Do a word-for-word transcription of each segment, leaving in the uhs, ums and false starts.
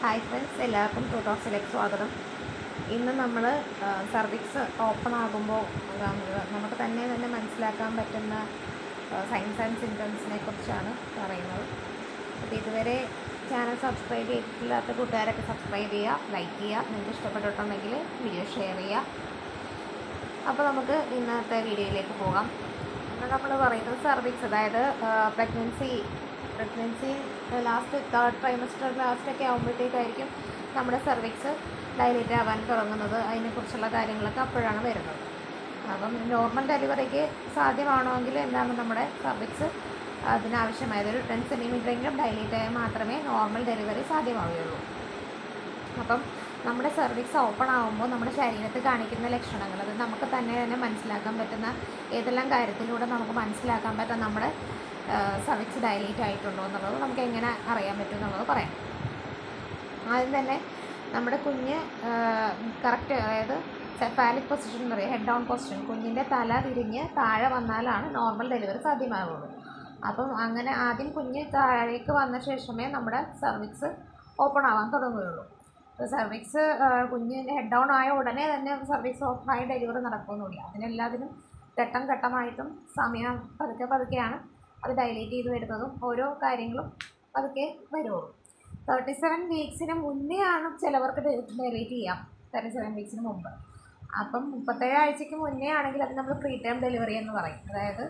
Hi friends, എല്ലാവർക്കും two ടോക്സിലേക്ക് സ്വാഗതം. ഇന്ന് നമ്മൾ സർവിക്സ് ഓപ്പൺ ആകുമ്പോൾ നമുക്ക് തന്നെ തന്നെ മനസ്സിലാക്കാൻ പറ്റുന്ന സൈൻസ് ആൻഡ് സിംറ്റംസിനെ കുറിച്ചാണ് പറയുന്നത്. അപ്പോൾ ഇതുവരെ ചാനൽ സബ്സ്ക്രൈബ് ചെയ്തിട്ടില്ലാത്ത കൂട്ടുകാരൊക്കെ സബ്സ്ക്രൈബ് ചെയ്യുക, ലൈക്ക് ചെയ്യുക, നിങ്ങൾക്ക് ഇഷ്ടപ്പെട്ടിട്ടുണ്ടെങ്കിൽ വീഡിയോ ഷെയർ ചെയ്യുക. അപ്പോൾ നമുക്ക് ഇന്നത്തെ വീഡിയോയിലേക്ക് പോകാം. ഇന്ന് നമ്മൾ പറയുന്നത് സർവിക്സ്, അതായത് pregnancy pregnancy last third trimester ലാസ്റ്റൊക്കെ ആകുമ്പോഴത്തേക്കായിരിക്കും നമ്മുടെ സർവിക്സ് ഡൈലേറ്റ് ആവാൻ തുടങ്ങുന്നത്. അതിനെക്കുറിച്ചുള്ള കാര്യങ്ങളൊക്കെ അപ്പോഴാണ് വരുന്നത്. അപ്പം നോർമൽ ഡെലിവറിക്ക് സാധ്യമാണെങ്കിൽ എന്താണ് നമ്മുടെ സർവിക്സ് അതിനാവശ്യമായത് ഒരു ടെൻ സെൻറ്റിമീറ്ററെങ്കിലും ഡൈലേറ്റ് ആയാൽ മാത്രമേ നോർമൽ ഡെലിവറി സാധ്യമാവുകയുള്ളൂ. അപ്പം നമ്മുടെ സർവിക്സ് ഓപ്പൺ ആകുമ്പോൾ നമ്മുടെ ശരീരത്തിൽ കാണിക്കുന്ന ലക്ഷണങ്ങൾ, അത് നമുക്ക് തന്നെ തന്നെ മനസ്സിലാക്കാൻ പറ്റുന്ന ഏതെല്ലാം കാര്യത്തിലൂടെ നമുക്ക് മനസ്സിലാക്കാൻ പറ്റും നമ്മുടെ സർവിക്സ് ഡൈലേറ്റ് ആയിട്ടുണ്ടോ എന്നുള്ളത് നമുക്ക് എങ്ങനെ അറിയാൻ പറ്റും എന്നുള്ളത് പറയാം. ആദ്യം തന്നെ നമ്മുടെ കുഞ്ഞ് കറക്റ്റ്, അതായത് സെഫാലിക് പൊസിഷൻ എന്ന് പറയുക, ഹെഡ് ഡൗൺ പൊസിഷൻ, കുഞ്ഞിൻ്റെ തല തിരിഞ്ഞ് താഴെ വന്നാലാണ് നോർമൽ ഡെലിവറി സാധ്യമാകുള്ളൂ. അപ്പം അങ്ങനെ ആദ്യം കുഞ്ഞ് താഴേക്ക് വന്ന ശേഷമേ നമ്മുടെ സർവിക്സ് ഓപ്പൺ ആവാൻ തുടങ്ങുകയുള്ളൂ. അപ്പോൾ സർവിക്സ് കുഞ്ഞിൻ്റെ ഹെഡ് ഡൗൺ ആയ ഉടനെ തന്നെ സർവിക്സ് ഓപ്പണായി ഡെലിവറി നടക്കുമെന്നില്ല. അതിനെല്ലാത്തിനും ഘട്ടം ഘട്ടമായിട്ടും സമയം പതുക്കെ പതുക്കെയാണ് അത് ഡൈലേറ്റ് ചെയ്ത് വരുന്നതും ഓരോ കാര്യങ്ങളും പതുക്കെ വരുള്ളൂ. തേർട്ടി സെവൻ വീക്സിന് മുന്നേ ആണ് ചിലവർക്ക് ഡൈലേറ്റ് ചെയ്യാം, തേർട്ടി സെവൻ വീക്സിന് മുമ്പ്. അപ്പം മുപ്പത്തേഴ് ആഴ്ചയ്ക്ക് മുന്നേ ആണെങ്കിൽ അത് നമ്മൾ പ്രീ ടേം ഡെലിവറി എന്ന് പറയും. അതായത്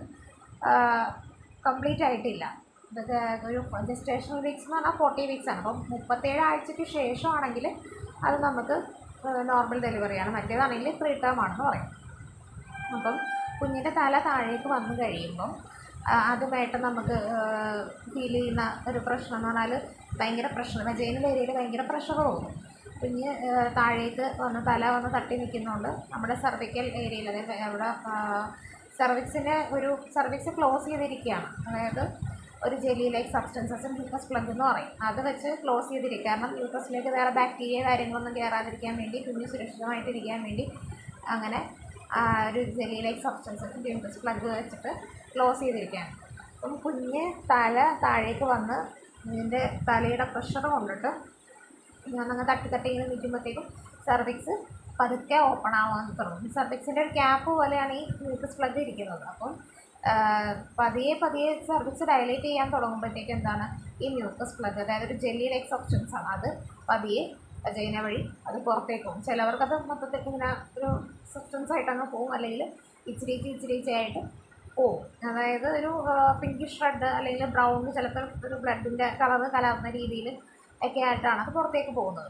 കംപ്ലീറ്റ് ആയിട്ടില്ല. ഇതൊക്കെ ഒരു ജസ്റ്റേഷണൽ വീക്സ് എന്ന് പറഞ്ഞാൽ ഫോർട്ടി വീക്സ് ആണ്. അപ്പം മുപ്പത്തേഴ് ആഴ്ചയ്ക്ക് ശേഷമാണെങ്കിൽ അത് നമുക്ക് നോർമൽ ഡെലിവറിയാണ്. മറ്റേതാണെങ്കിൽ പ്രീ ടേം ആണെന്ന് പറയും. അപ്പം കുഞ്ഞിൻ്റെ തല താഴേക്ക് വന്നു കഴിയുമ്പം ആദ്യമായിട്ട് നമുക്ക് ഫീൽ ചെയ്യുന്ന ഒരു പ്രശ്നം എന്ന് പറഞ്ഞാൽ ഭയങ്കര പ്രഷർ, വജൈനൽ ഏരിയയിൽ ഭയങ്കര പ്രഷർ തോന്നും. കുഞ്ഞ് താഴേക്ക് വന്ന് തല വന്ന് തട്ടി നിൽക്കുന്നതുകൊണ്ട് നമ്മുടെ സർവിക്കൽ ഏരിയയിൽ, അതായത് അവിടെ സർവിക്സിൻ്റെ ഒരു സർവിക്സ് ക്ലോസ് ചെയ്തിരിക്കുകയാണ്. അതായത് ഒരു jelly like substances mucus plug എന്ന് പറയും, അത് വെച്ച് ക്ലോസ് ചെയ്തിരിക്കുക. കാരണം മ്യൂക്കസിലേക്ക് വേറെ ബാക്ടീരിയ കാര്യങ്ങളൊന്നും കയറാതിരിക്കാൻ വേണ്ടി, കുഞ്ഞ് സുരക്ഷിതമായിട്ടിരിക്കാൻ വേണ്ടി അങ്ങനെ ഒരു jelly like substances mucus plug വെച്ചിട്ട് ക്ലോസ് ചെയ്തിരിക്കുകയാണ്. അപ്പം കുഞ്ഞ് തല താഴേക്ക് വന്ന് ഇതിൻ്റെ തലയുടെ പ്രഷർ കൊണ്ടിട്ട് ഞാനങ്ങനെ തട്ടി തട്ടി ഇങ്ങനെ നിൽക്കുമ്പോഴത്തേക്കും സർവിക്സ് പതുക്കെ ഓപ്പൺ ആവാൻ തുടങ്ങും. സർവിക്സിൻ്റെ ഒരു ക്യാപ്പ് പോലെയാണ് ഈ മ്യൂക്കസ് പ്ലഗ് ഇരിക്കുന്നത്. അപ്പം പതിയെ പതിയെ സർവിക്സ് ഡൈലേറ്റ് ചെയ്യാൻ തുടങ്ങുമ്പോഴത്തേക്കും എന്താണ് ഈ മ്യൂക്കസ് പ്ലഗ്, അതായത് ഒരു ജെല്ലി ലൈക്ക് സബ്സ്റ്റൻസ് ആണ്, അത് പതിയെ വജൈന വഴി അത് പുറത്തേക്ക് പോകും. ചിലവർക്കത് മൊത്തത്തിൽ ഇങ്ങനെ ഒരു സബ്സ്റ്റൻസ് ആയിട്ട് അങ്ങ് പോകും, അല്ലെങ്കിൽ ഇച്ചിരിച്ച് ഇച്ചിരിച്ചായിട്ട് പോവും. അതായത് ഒരു പിങ്കിഷ് റെഡ് അല്ലെങ്കിൽ ബ്രൗൺ, ചിലപ്പോൾ ഒരു ബ്ലഡിൻ്റെ കളറ് കലർന്ന രീതിയിൽ ഒക്കെ ആയിട്ടാണ് അത് പുറത്തേക്ക് പോകുന്നത്.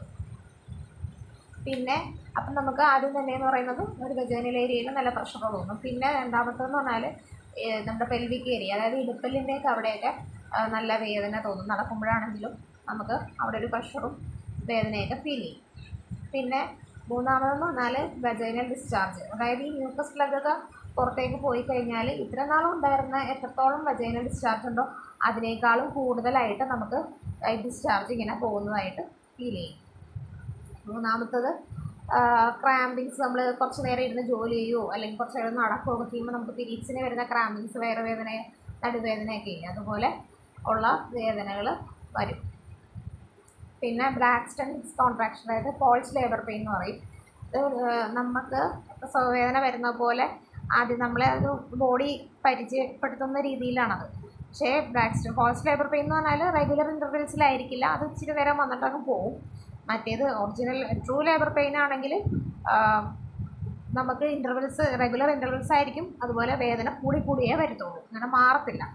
പിന്നെ അപ്പം നമുക്ക് ആദ്യം തന്നെ എന്ന് പറയുന്നത് ഒരു വജൈനൽ ഏരിയയിൽ നല്ല പ്രഷർ തോന്നും. പിന്നെ രണ്ടാമത്തേന്ന് പറഞ്ഞാൽ നമ്മുടെ പെൽവിക് ഏരിയ, അതായത് ഇടുപ്പല്ലിൻ്റെയൊക്കെ അവിടെയൊക്കെ നല്ല വേദന തോന്നും. നടക്കുമ്പോഴാണെങ്കിലും നമുക്ക് അവിടെ ഒരു പ്രഷറും വേദനയൊക്കെ ഫീൽ ചെയ്യും. പിന്നെ മൂന്നാമതെന്ന് പറഞ്ഞാൽ വജൈനൽ ഡിസ്ചാർജ്, അതായത് ഈ മ്യൂക്കസ് പ്ലഗൊക്കെ പുറത്തേക്ക് പോയി കഴിഞ്ഞാൽ ഇത്ര നാളും ഉണ്ടായിരുന്ന എത്രത്തോളം വജൈനൽ ഡിസ്ചാർജ് ഉണ്ടോ അതിനേക്കാളും കൂടുതലായിട്ട് നമുക്ക് ഡിസ്ചാർജ് ഇങ്ങനെ പോകുന്നതായിട്ട് ഫീൽ ചെയ്യും. മൂന്നാമത്തത് ക്രാമ്പിങ്സ്, നമ്മൾ കുറച്ച് നേരം ഇരുന്ന് ജോലി ചെയ്യുകയോ അല്ലെങ്കിൽ കുറച്ച് നേരം നടക്കുകയൊക്കെ ചെയ്യുമ്പോൾ നമുക്ക് പീരീഡ്സിന് വരുന്ന ക്രാമ്പിങ്സ്, വയറുവേദന, നടുവേദനയൊക്കെ ഇല്ല, അതുപോലെ ഉള്ള വേദനകൾ വരും. പിന്നെ ബ്രാക്സ്റ്റൺ കോൺട്രാക്ഷൻ, അതായത് ഫോൾസ് ലേബർ പെയിൻ എന്ന് പറയും. ഇത് നമുക്ക് വേദന വരുന്ന പോലെ ആദ്യം നമ്മളെ അത് ബോഡി പരിചയപ്പെടുത്തുന്ന രീതിയിലാണത്. പക്ഷേ ബ്രാക്സ്റ്റൺ ഫോൾസ് ലേബർ പെയിൻ എന്ന് പറഞ്ഞാൽ റെഗുലർ ഇൻ്റർവെൽസിലായിരിക്കില്ല, അത് ഇച്ചിരി നേരം വന്നിട്ടങ്ങ് പോവും. മറ്റേത് ഒറിജിനൽ ട്രൂ ലേബർ പെയിൻ ആണെങ്കിൽ നമുക്ക് ഇൻ്റർവെൽസ് റെഗുലർ ഇൻ്റർവെൽസ് ആയിരിക്കും, അതുപോലെ വേദന കൂടി കൂടിയേ വരത്തുള്ളൂ, അങ്ങനെ മാറത്തില്ല,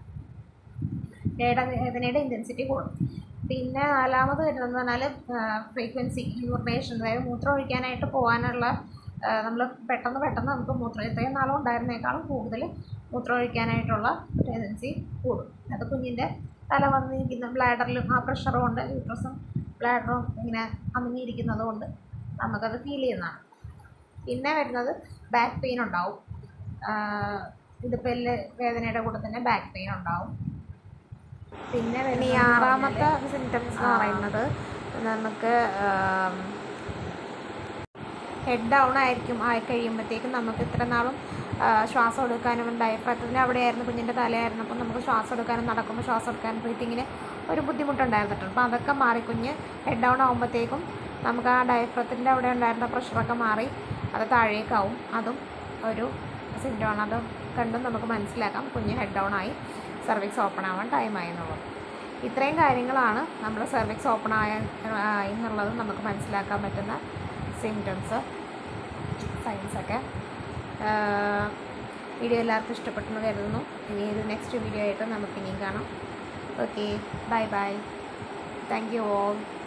വേദനയുടെ ഇൻറ്റൻസിറ്റി കൂടും. പിന്നെ നാലാമത് വരുന്നതെന്ന് പറഞ്ഞാൽ ഫ്രീക്വൻസി യൂറിനേഷൻ, അതായത് മൂത്രം ഒഴിക്കാനായിട്ട് പോകാനുള്ള നമ്മൾ പെട്ടെന്ന് പെട്ടെന്ന് നമുക്ക് മൂത്രം ഇത്രയും നാളും ഉണ്ടായിരുന്നേക്കാളും കൂടുതൽ മൂത്രം ഒഴിക്കാനായിട്ടുള്ള ടെൻഡൻസി കൂടും. അത് കുഞ്ഞിൻ്റെ തല വന്നിരിക്കുന്ന ബ്ലാഡറിലും ആ പ്രഷറും കൊണ്ട് യൂട്രസും ബ്ലാഡറും ഇങ്ങനെ അമങ്ങിയിരിക്കുന്നത് കൊണ്ട് നമുക്കത് ഫീൽ ചെയ്യുന്നതാണ്. പിന്നെ വരുന്നത് ബാക്ക് പെയിൻ ഉണ്ടാവും. ഇടുപ്പല്ല് വേദനയുടെ കൂടെ തന്നെ ബാക്ക് പെയിൻ ഉണ്ടാവും. പിന്നെ ഈ ആറാമത്തെ സിംറ്റംസ് എന്ന് പറയുന്നത് നമുക്ക് ഹെഡ് ഡൗൺ ആയിരിക്കും. ആയി കഴിയുമ്പോഴത്തേക്കും നമുക്ക് ഇത്ര നാളും ശ്വാസം എടുക്കാനും ഡയഫ്രഗത്തിൻ്റെ അവിടെയായിരുന്നു, കുഞ്ഞിൻ്റെ തലയായിരുന്നു. അപ്പം നമുക്ക് ശ്വാസം എടുക്കാനും നടക്കുമ്പോൾ ശ്വാസം എടുക്കാനും ബ്രീത്തിങ്ങിന് ഒരു ബുദ്ധിമുട്ടുണ്ടായിരുന്നിട്ടുണ്ട്. അപ്പോൾ അതൊക്കെ മാറി കുഞ്ഞ് ഹെഡ് ഡൗൺ ആകുമ്പോഴത്തേക്കും നമുക്ക് ആ ഡയഫ്രത്തിൻ്റെ അവിടെ ഉണ്ടായിരുന്ന പ്രഷറൊക്കെ മാറി അത് താഴേക്കാവും. അതും ഒരു സിംറ്റമാണ്. അത് കണ്ടും നമുക്ക് മനസ്സിലാക്കാം കുഞ്ഞ് ഹെഡ് ഡൗൺ ആയി, സെർവിക്സ് ഓപ്പൺ ആവാൻ ടൈമായി എന്നുള്ളത്. ഇത്രയും കാര്യങ്ങളാണ് നമ്മൾ സെർവിക്സ് ഓപ്പൺ ആയ എന്നുള്ളത് നമുക്ക് മനസ്സിലാക്കാൻ പറ്റുന്ന സിംറ്റംസ്, സൈൻസൊക്കെ. വീഡിയോ എല്ലാവർക്കും ഇഷ്ടപ്പെട്ടെന്ന് കരുതുന്നു. ഇനി ഒരു നെക്സ്റ്റ് വീഡിയോ ആയിട്ട് നമുക്ക് ഇനിയും കാണാം. Okay, bye bye. Thank you all.